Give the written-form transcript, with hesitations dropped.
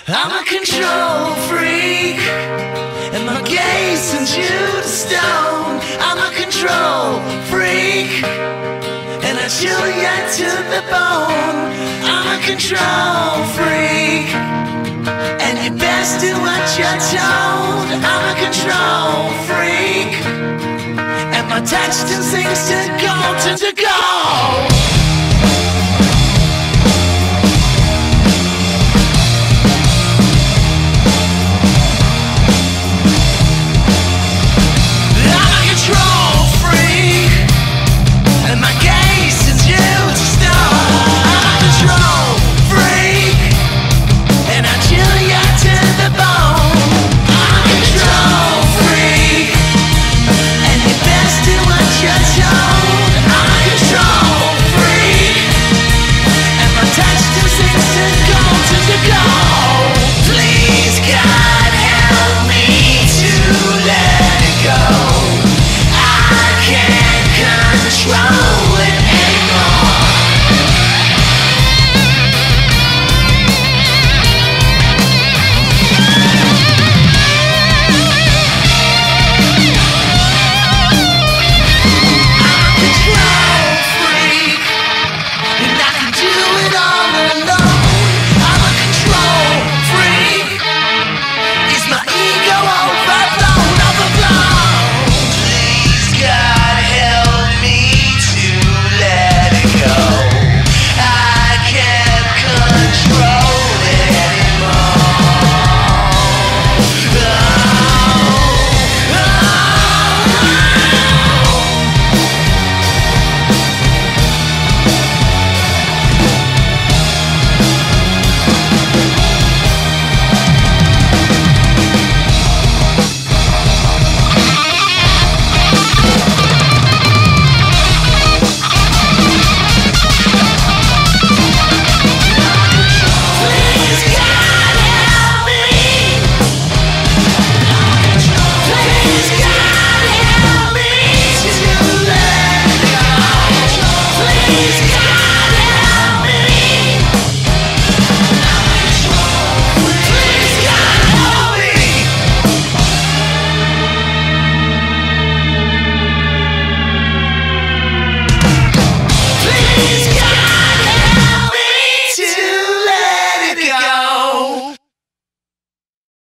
I'm a control freak, and my gaze sends you to stone. I'm a control freak, and I chill you to the bone. I'm a control freak, and you best do what you're told. I'm a control freak, and my touch still seems to go.